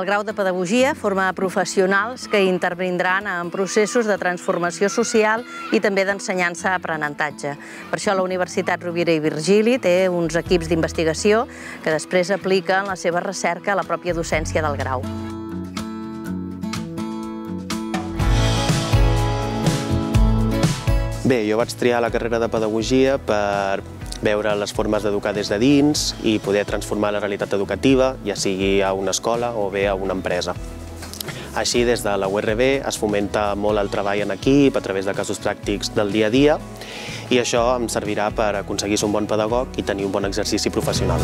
grau de Pedagogia forma professionals que intervindran en processos de transformació social i també d'ensenyança-aprenentatge. Per això la Universitat Rovira i Virgili té uns equips d'investigació que després apliquen la seva recerca a la pròpia docència del grau. Bé, jo vaig triar la carrera de Pedagogia per veure les formes d'educar des de dins i poder transformar la realitat educativa, ja sigui a una escola o bé a una empresa. Així, des de la URB es fomenta molt el treball en equip a través de casos pràctics del dia a dia i això em servirà per aconseguir ser un bon pedagog i tenir un bon exercici professional.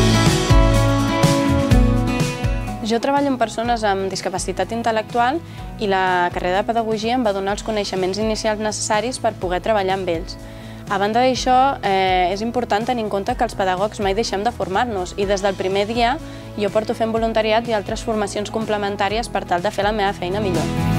Jo treballo amb persones amb discapacitat intel·lectual i la carrera de Pedagogia em va donar els coneixements inicials necessaris per poder treballar amb ells. A banda d'això, és important tenir en compte que els pedagogs mai deixem de formar-nos i des del primer dia jo porto fent voluntariat i altres formacions complementàries per tal de fer la meva feina millor.